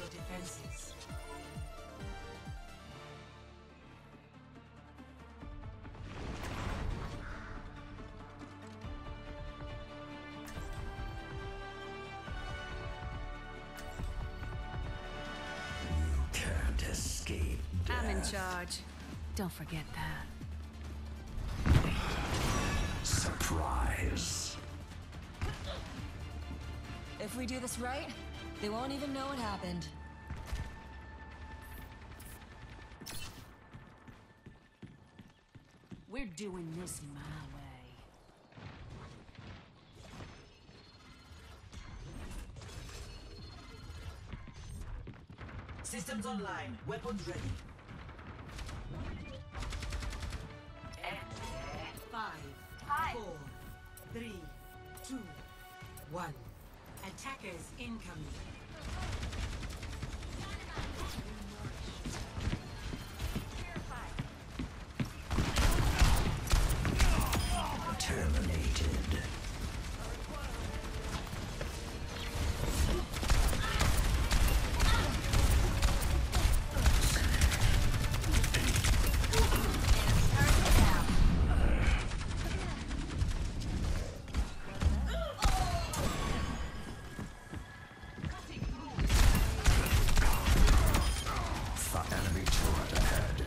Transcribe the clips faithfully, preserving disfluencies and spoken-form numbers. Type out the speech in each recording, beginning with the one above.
defenses. Can't escape death. I'm in charge. Don't forget that. Surprise. If we do this right, they won't even know what happened. We're doing this my way. Systems online. Weapons ready. Five, four, three, two, one. Attackers incoming. Terminated. Enemy turret ahead.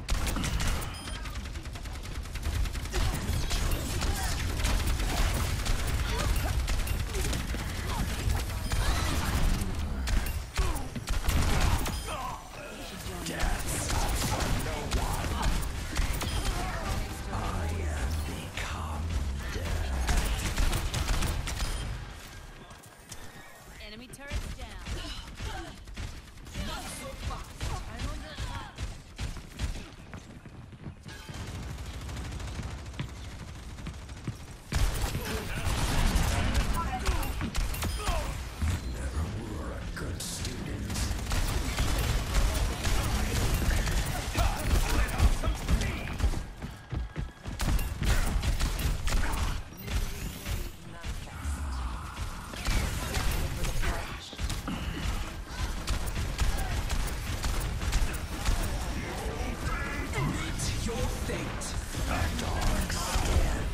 Death stops for no one. I am become death. Enemy turrets down. Never were a good student. It's your fate. A dark skin.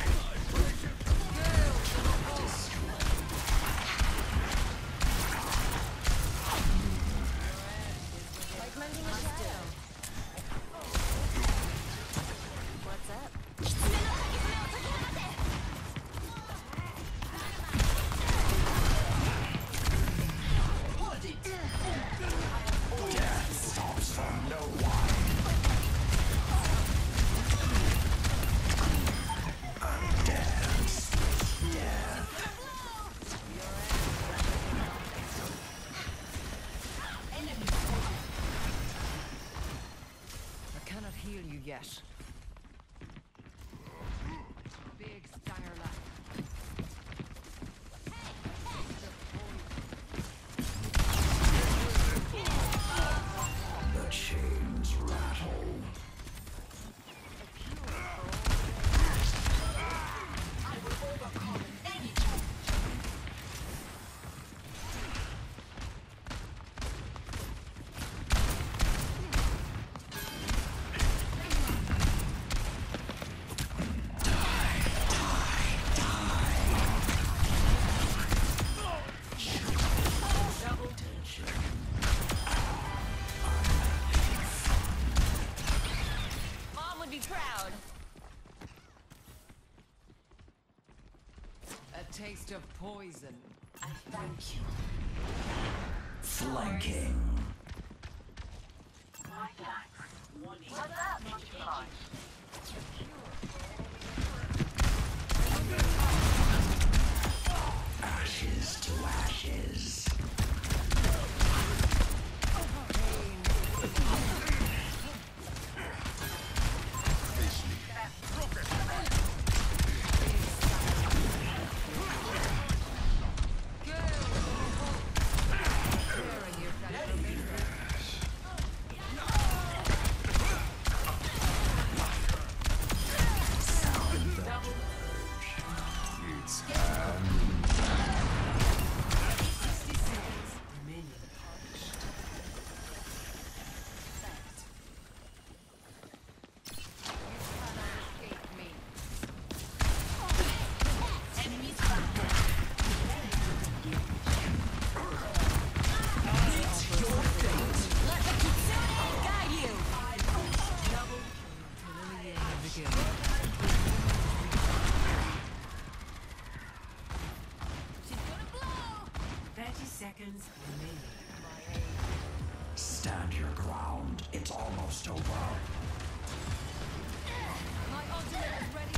Like mending a shadow. What's up? Death stops for no one. A dance with death. I cannot heal you yet. Big stanger left. The chains rattle. Mom would be proud. A taste of poison. I thank you. Flanking. Ashes to ashes. your ground. It's almost over. My ultimate is ready.